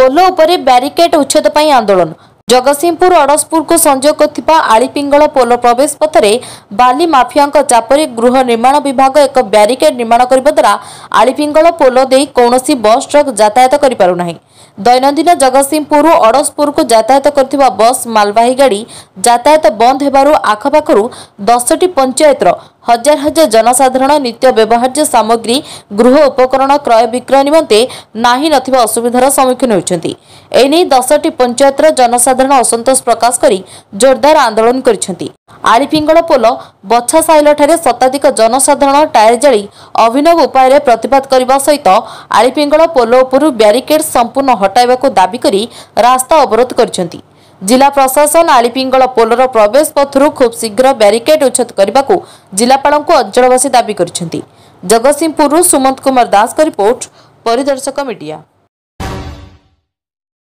पोलो उपरे ब्यारिकेड उच्छेद पर आंदोलन। जगतसिंहपुर अड़सपुर को संजोग आलीपिंगल पोलो प्रवेश पथरे बाली माफिया चापरे गृह निर्माण विभाग एक ब्यारिकेड निर्माण करने द्वारा आलीपिंगल पोलो दे कौनसी बस ट्रक यातायात कर पारुना। दैनंदिन जगतसिंहपुर अड़सपुर को यातायात करथिबा बस मालवाही गाड़ी यातायात बंद हेबारु आखपाखरु 10टी पंचायतर हजार हजार जनसाधारण नित्य व्यवहार्य सामग्री गृह उपकरण क्रय विक्रय निमंते नाही नथिबा असुविधार सम्मुखीन होइछन्ति। एने 10टी पंचायतर जनसाधारण असंतोष प्रकाश करी जोरदार आंदोलन करिछन्ति। आलीपिंगल पोल बछा साइल ठारे शताधिक जनसाधारण टायर जाली अभिनव उपाय प्रतिबाद करने सहित आलीपिंगल पोल उपरु ब्यारिकेड संपूर्ण हटाइबाकू दाबी करी रास्ता अवरोध करिछन्ति। जिला प्रशासन आलीपिंगल पोलर प्रवेश पथरु खूब शीघ्र ब्यारिकेड उच्छेद करने को जिलापाल को अंचलवासी दाबी करिछन्ति। जगतसिंहपुर सुमंत कुमार दास का रिपोर्ट, परिदर्शक मीडिया।